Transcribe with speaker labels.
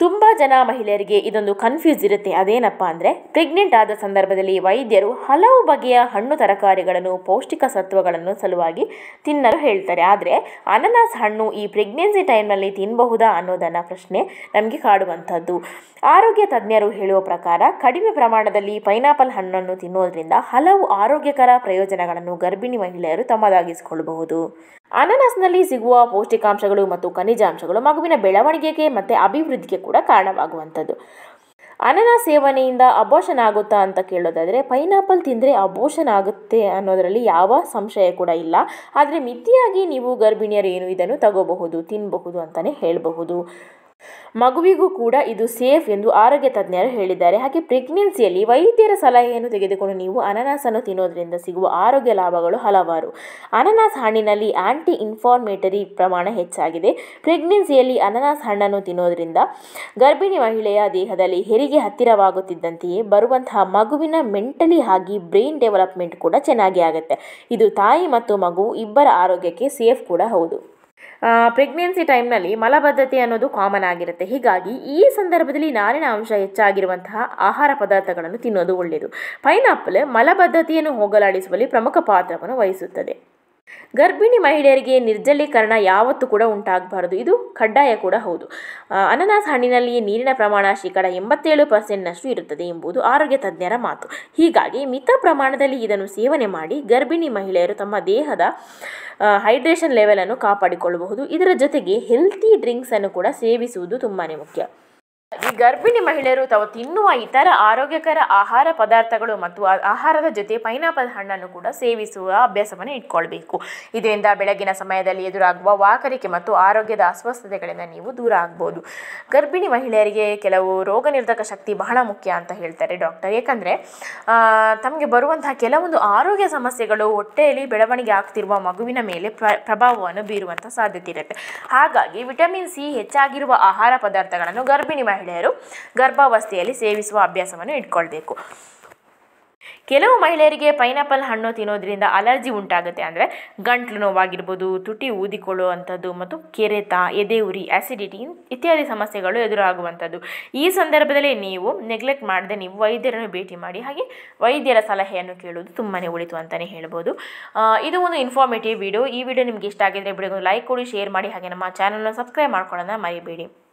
Speaker 1: ತುಂಬ ಜನ ಮಹಿಳೆಯರಿಗೆ ಇದೊಂದು ಕನ್ಫ್ಯೂಸ್ ಇರುತ್ತೆ. ಅದೇನಪ್ಪ ಅಂದರೆ, ಪ್ರೆಗ್ನೆಂಟ್ ಆದ ಸಂದರ್ಭದಲ್ಲಿ ವೈದ್ಯರು ಹಲವು ಬಗೆಯ ಹಣ್ಣು ತರಕಾರಿಗಳನ್ನು ಪೌಷ್ಟಿಕ ಸತ್ವಗಳನ್ನು ಸಲುವಾಗಿ ತಿನ್ನಲು ಹೇಳ್ತಾರೆ. ಆದರೆ ಅನನಾಸ್ ಹಣ್ಣು ಈ ಪ್ರೆಗ್ನೆನ್ಸಿ ಟೈಮ್ನಲ್ಲಿ ತಿನ್ನಬಹುದಾ ಅನ್ನೋದನ್ನು ಪ್ರಶ್ನೆ ನಮಗೆ ಕಾಡುವಂಥದ್ದು. ಆರೋಗ್ಯ ತಜ್ಞರು ಹೇಳುವ ಪ್ರಕಾರ ಕಡಿಮೆ ಪ್ರಮಾಣದಲ್ಲಿ ಪೈನಾಪಲ್ ಹಣ್ಣನ್ನು ತಿನ್ನೋದ್ರಿಂದ ಹಲವು ಆರೋಗ್ಯಕರ ಪ್ರಯೋಜನಗಳನ್ನು ಗರ್ಭಿಣಿ ಮಹಿಳೆಯರು ತಮ್ಮದಾಗಿಸಿಕೊಳ್ಳಬಹುದು. ಅನನಾಸ್ನಲ್ಲಿ ಸಿಗುವ ಪೌಷ್ಟಿಕಾಂಶಗಳು ಮತ್ತು ಖನಿಜಾಂಶಗಳು ಮಗುವಿನ ಬೆಳವಣಿಗೆಗೆ ಮತ್ತು ಅಭಿವೃದ್ಧಿಗೆ ಕೂಡ ಕಾರಣವಾಗುವಂಥದ್ದು. ಅನನಾಸ್ ಸೇವನೆಯಿಂದ ಅಬೋಷನ್ ಆಗುತ್ತಾ ಅಂತ ಕೇಳೋದಾದರೆ, ಪೈನಾಪಲ್ ತಿಂದರೆ ಅಬೋಷನ್ ಆಗುತ್ತೆ ಅನ್ನೋದರಲ್ಲಿ ಯಾವ ಸಂಶಯ ಕೂಡ ಇಲ್ಲ. ಆದರೆ ಮಿತಿಯಾಗಿ ನೀವು ಗರ್ಭಿಣಿಯರು ಏನು ಇದನ್ನು ತಗೋಬಹುದು, ತಿನ್ನಬಹುದು ಅಂತಲೇ ಹೇಳಬಹುದು. ಮಗುವಿಗೂ ಕೂಡ ಇದು ಸೇಫ್ ಎಂದು ಆರೋಗ್ಯ ತಜ್ಞರು ಹೇಳಿದ್ದಾರೆ. ಹಾಗೆ ಪ್ರೆಗ್ನೆನ್ಸಿಯಲ್ಲಿ ವೈದ್ಯರ ಸಲಹೆಯನ್ನು ತೆಗೆದುಕೊಂಡು ನೀವು ಅನನಾಸನ್ನು ತಿನ್ನೋದ್ರಿಂದ ಸಿಗುವ ಆರೋಗ್ಯ ಲಾಭಗಳು ಹಲವಾರು. ಅನನಾಸ್ ಹಣ್ಣಿನಲ್ಲಿ ಆಂಟಿ ಇನ್ಫ್ಲಾಮೇಟರಿ ಪ್ರಮಾಣ ಹೆಚ್ಚಾಗಿದೆ. ಪ್ರೆಗ್ನೆನ್ಸಿಯಲ್ಲಿ ಅನನಾಸ್ ಹಣ್ಣನ್ನು ತಿನ್ನೋದ್ರಿಂದ ಗರ್ಭಿಣಿ ಮಹಿಳೆಯ ದೇಹದಲ್ಲಿ ಹೆರಿಗೆ ಹತ್ತಿರವಾಗುತ್ತಿದ್ದಂತೆಯೇ ಬರುವಂತಹ ಮಗುವಿನ ಮೆಂಟಲಿ ಹಾಗೆ ಬ್ರೈನ್ ಡೆವಲಪ್ಮೆಂಟ್ ಕೂಡ ಚೆನ್ನಾಗಿ ಆಗುತ್ತೆ. ಇದು ತಾಯಿ ಮತ್ತು ಮಗು ಇಬ್ಬರ ಆರೋಗ್ಯಕ್ಕೆ ಸೇಫ್ ಕೂಡ ಹೌದು. ಪ್ರೆಗ್ನೆನ್ಸಿ ಟೈಮ್ನಲ್ಲಿ ಮಲಬದ್ಧತೆ ಅನ್ನೋದು ಕಾಮನ್ ಆಗಿರುತ್ತೆ. ಹೀಗಾಗಿ ಈ ಸಂದರ್ಭದಲ್ಲಿ ನಾರಿನ ಅಂಶ ಹೆಚ್ಚಾಗಿರುವಂತಹ ಆಹಾರ ಪದಾರ್ಥಗಳನ್ನು ತಿನ್ನೋದು ಒಳ್ಳೆಯದು. ಪೈನಾಪಲ್ ಮಲಬದ್ಧತೆಯನ್ನು ಹೋಗಲಾಡಿಸುವಲ್ಲಿ ಪ್ರಮುಖ ಪಾತ್ರವನ್ನು ವಹಿಸುತ್ತದೆ. ಗರ್ಭಿಣಿ ಮಹಿಳೆಯರಿಗೆ ನಿರ್ಜಲೀಕರಣ ಯಾವತ್ತೂ ಕೂಡ ಉಂಟಾಗಬಾರದು, ಇದು ಕಡ್ಡಾಯ ಕೂಡ ಹೌದು. ಅನನಾಸ್ ಹಣ್ಣಿನಲ್ಲಿ ನೀರಿನ ಪ್ರಮಾಣ 87% ಇರುತ್ತದೆ ಎಂಬುದು ಆರೋಗ್ಯ ತಜ್ಞರ ಮಾತು. ಹೀಗಾಗಿ ಮಿತ ಪ್ರಮಾಣದಲ್ಲಿ ಇದನ್ನು ಸೇವನೆ ಮಾಡಿ ಗರ್ಭಿಣಿ ಮಹಿಳೆಯರು ತಮ್ಮ ದೇಹದ ಹೈಡ್ರೇಷನ್ ಲೆವೆಲನ್ನು ಕಾಪಾಡಿಕೊಳ್ಳಬಹುದು. ಇದರ ಜೊತೆಗೆ ಹೆಲ್ತಿ ಡ್ರಿಂಕ್ಸನ್ನು ಕೂಡ ಸೇವಿಸುವುದು ತುಂಬಾ ಮುಖ್ಯ. ಈ ಗರ್ಭಿಣಿ ಮಹಿಳೆಯರು ತಾವು ತಿನ್ನುವ ಇತರ ಆರೋಗ್ಯಕರ ಆಹಾರ ಪದಾರ್ಥಗಳು ಮತ್ತು ಆಹಾರದ ಜೊತೆ ಪೈನಾಪಲ್ ಹಣ್ಣನ್ನು ಕೂಡ ಸೇವಿಸುವ ಅಭ್ಯಾಸವನ್ನು ಇಟ್ಕೊಳ್ಬೇಕು. ಇದರಿಂದ ಬೆಳಗಿನ ಸಮಯದಲ್ಲಿ ಎದುರಾಗುವ ವಾಕರಿಕೆ ಮತ್ತು ಆರೋಗ್ಯದ ಅಸ್ವಸ್ಥತೆಗಳಿಂದ ನೀವು ದೂರ ಆಗ್ಬೋದು. ಗರ್ಭಿಣಿ ಮಹಿಳೆಯರಿಗೆ ಕೆಲವು ರೋಗ ನಿರೋಧಕ ಶಕ್ತಿ ಬಹಳ ಮುಖ್ಯ ಅಂತ ಹೇಳ್ತಾರೆ ಡಾಕ್ಟರ್. ಏಕೆಂದರೆ ತಮಗೆ ಬರುವಂತಹ ಕೆಲವೊಂದು ಆರೋಗ್ಯ ಸಮಸ್ಯೆಗಳು ಹೊಟ್ಟೆಯಲ್ಲಿ ಬೆಳವಣಿಗೆ ಆಗ್ತಿರುವ ಮಗುವಿನ ಮೇಲೆ ಪ್ರಭಾವವನ್ನು ಬೀರುವಂಥ ಸಾಧ್ಯತೆ ಇರುತ್ತೆ. ಹಾಗಾಗಿ ವಿಟಮಿನ್ ಸಿ ಹೆಚ್ಚಾಗಿರುವ ಆಹಾರ ಪದಾರ್ಥಗಳನ್ನು ಗರ್ಭಿಣಿ ಮಹಿಳೆಯರು ಗರ್ಭಾವಸ್ಥೆಯಲ್ಲಿ ಸೇವಿಸುವ ಅಭ್ಯಾಸವನ್ನು ಇಟ್ಕೊಳ್ಬೇಕು. ಕೆಲವು ಮಹಿಳೆಯರಿಗೆ ಪೈನಾಪಲ್ ಹಣ್ಣು ತಿನ್ನೋದ್ರಿಂದ ಅಲರ್ಜಿ ಉಂಟಾಗುತ್ತೆ. ಅಂದರೆ ಗಂಟ್ಲು ನೋವಾಗಿರ್ಬೋದು, ತುಟಿ ಊದಿಕೊಳ್ಳುವಂಥದ್ದು ಮತ್ತು ಕೆರೆತ, ಎದೆ ಉರಿ, ಆ್ಯಸಿಡಿಟಿ ಇತ್ಯಾದಿ ಸಮಸ್ಯೆಗಳು ಎದುರಾಗುವಂಥದ್ದು. ಈ ಸಂದರ್ಭದಲ್ಲಿ ನೀವು ನೆಗ್ಲೆಕ್ಟ್ ಮಾಡದೆ ನೀವು ವೈದ್ಯರನ್ನು ಭೇಟಿ ಮಾಡಿ, ಹಾಗೆ ವೈದ್ಯರ ಸಲಹೆಯನ್ನು ಕೇಳೋದು ತುಂಬಾ ಒಳಿತು ಅಂತಲೇ ಹೇಳ್ಬೋದು. ಇದು ಒಂದು ಇನ್ಫಾರ್ಮೇಟಿವ್ ವಿಡಿಯೋ. ಈ ವಿಡಿಯೋ ನಿಮಗೆ ಇಷ್ಟ ಆಗಿದ್ದರೆ ವಿಡಿಯೋಗೆ ಲೈಕ್ ಕೊಡಿ, ಶೇರ್ ಮಾಡಿ, ಹಾಗೆ ನಮ್ಮ ಚಾನಲ್ನ ಸಬ್ಸ್ಕ್ರೈಬ್ ಮಾಡ್ಕೊಳ್ಳೋದನ್ನ ಮರಿಬೇಡಿ.